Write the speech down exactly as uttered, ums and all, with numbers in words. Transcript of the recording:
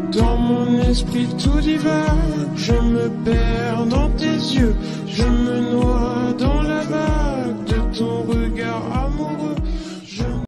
Dans mon esprit tout divague, je me perds dans tes yeux, je me noie dans